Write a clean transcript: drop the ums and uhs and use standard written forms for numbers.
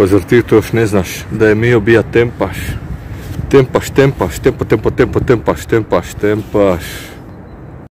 Pa zar ti to još ne znaš da je Mio bija tempaš? Tempaš, tempaš, tempaš.